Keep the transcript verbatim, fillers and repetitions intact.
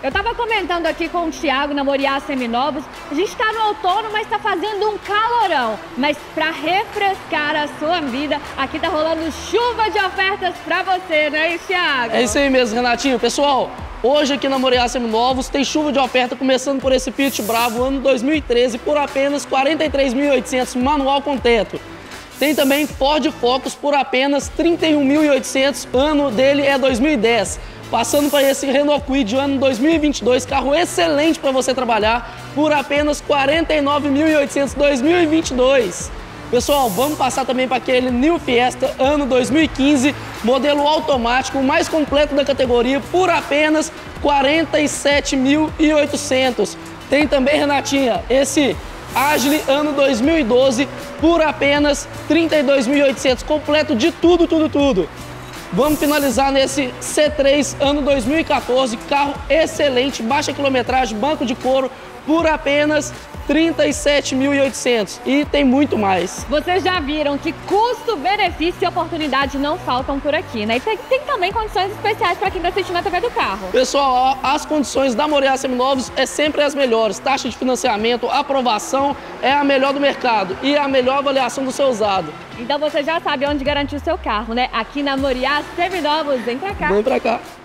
Eu tava comentando aqui com o Thiago na Moriá Seminovos, a gente tá no outono, mas tá fazendo um calorão. Mas pra refrescar a sua vida, aqui tá rolando chuva de ofertas pra você, né, Thiago? É isso aí mesmo, Renatinho. Pessoal, hoje aqui na Moriá Seminovos tem chuva de oferta começando por esse Pitch Bravo ano dois mil e treze por apenas quarenta e três mil e oitocentos manual com teto. Tem também Ford Focus por apenas trinta e um mil e oitocentos, ano dele é dois mil e dez. Passando para esse Renault Kwid ano dois mil e vinte e dois, carro excelente para você trabalhar, por apenas quarenta e nove mil e oitocentos dois mil e vinte e dois. Pessoal, vamos passar também para aquele New Fiesta ano dois mil e quinze, modelo automático, o mais completo da categoria, por apenas quarenta e sete mil e oitocentos. Tem também, Renatinha, esse Agile ano dois mil e doze, por apenas trinta e dois mil e oitocentos, completo de tudo, tudo, tudo. Vamos finalizar nesse C três ano dois mil e quatorze, carro excelente, baixa quilometragem, banco de couro, por apenas trinta e sete mil e oitocentos. E tem muito mais. Vocês já viram que custo, benefício e oportunidade não faltam por aqui, né? E tem, tem também condições especiais para quem está assistindo a T V do carro. Pessoal, as condições da Moriá Seminovos é sempre as melhores. Taxa de financiamento, aprovação é a melhor do mercado e a melhor avaliação do seu usado. Então você já sabe onde garantir o seu carro, né? Aqui na Moriá Seminovos. Vem pra cá. Vem pra cá.